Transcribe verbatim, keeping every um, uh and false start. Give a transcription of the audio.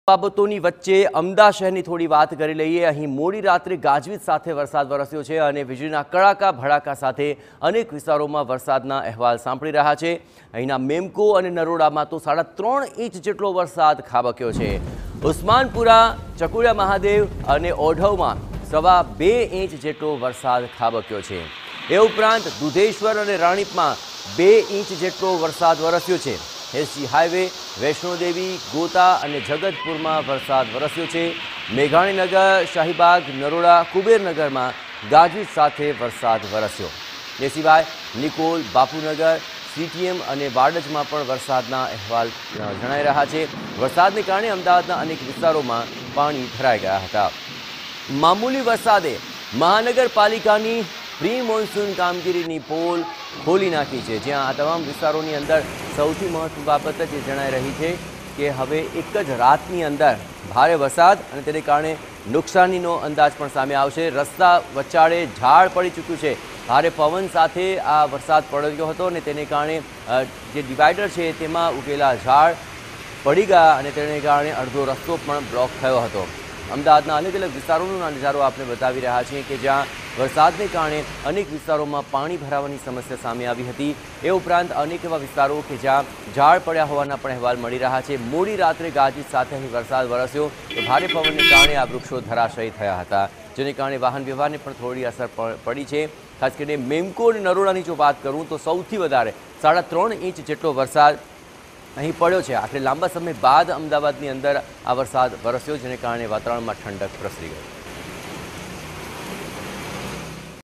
બાબતોની વચ્ચે અમદાવાદ શહેરની થોડી વાત કરી લઈએ। અહીં મોડી રાત્રે ગાજવીજ સાથે વરસાદ વરસ્યો છે અને વીજળીના કડાકા ભડાકા સાથે અનેક વિસ્તારોમાં વરસાદના અહેવાલ સાંપડી રહ્યા છે। અહીંના મેમકો અને નરોડામાં તો સાડા ત્રણ ઇંચ જેટલો વરસાદ ખાબક્યો છે। ઉસ્માનપુરા, ચકુડા મહાદેવ અને ઓઢવમાં સવા બે ઇંચ જેટલો વરસાદ ખાબક્યો છે। એ ઉપરાંત દુધેશ્વર અને રાણીપમાં બે ઇંચ જેટલો વરસાદ વરસ્યો છે। એસજી હાઈવે, વૈષ્ણોદેવી, ગોતા અને જગતપુરમાં વરસાદ વરસ્યો છે। મેઘાણીનગર, શાહીબાગ, નરોડા, કુબેરનગરમાં ગાજવીજ સાથે વરસાદ વરસ્યો। એ સિવાય નિકોલ, બાપુનગર, સીટીએમ અને વાડજમાં પણ વરસાદના અહેવાલ જણાઈ રહ્યા છે। વરસાદને કારણે અમદાવાદના અનેક વિસ્તારોમાં પાણી ભરાઈ ગયા હતા। મામૂલી વરસાદે મહાનગરપાલિકાની પ્રી મોન્સૂન કામગીરીની પોલ ખોલી નાખી છે, જ્યાં આ તમામ વિસ્તારોની અંદર સૌથી મહત્વની બાબત જે જણાઈ રહી છે કે હવે એક જ રાતની અંદર ભારે વરસાદ અને તેને કારણે નુકસાનીનો અંદાજ પણ સામે આવશે। રસ્તા વચ્ચાળે ઝાડ પડી ચૂક્યું છે। ભારે પવન સાથે આ વરસાદ પડ્યો હતો અને તેને કારણે જે ડિવાઈડર છે તેમાં ઉગેલા ઝાડ પડી ગયા અને તેને કારણે અડધો રસ્તો પણ બ્લોક થયો હતો। અમદાવાદના અલગ અલગ વિસ્તારોનો નજારો આપણે બતાવી રહ્યા છીએ કે જ્યાં વરસાદને કારણે અનેક વિસ્તારોમાં પાણી ભરાવાની સમસ્યા સામે આવી હતી। એ ઉપરાંત અનેક એવા વિસ્તારો કે જ્યાં ઝાડ પડ્યા હોવાના પણ અહેવાલ મળી રહ્યા છે। મોડી રાત્રે ગાજવીજ સાથે અહીં વરસાદ વરસ્યો તો ભારે પવનને કારણે આ વૃક્ષો ધરાશયી થયા હતા, જેને કારણે વાહન વ્યવહારને પણ થોડી અસર પડી છે। ખાસ કરીને મેમકો અને નરોડાની જો વાત કરું તો સૌથી વધારે સાડા ત્રણ ઇંચ જેટલો વરસાદ અહીં પડ્યો છે। આખરે લાંબા સમય બાદ અમદાવાદની અંદર આ વરસાદ વરસ્યો, જેને કારણે વાતાવરણમાં ઠંડક પ્રસરી ગઈ।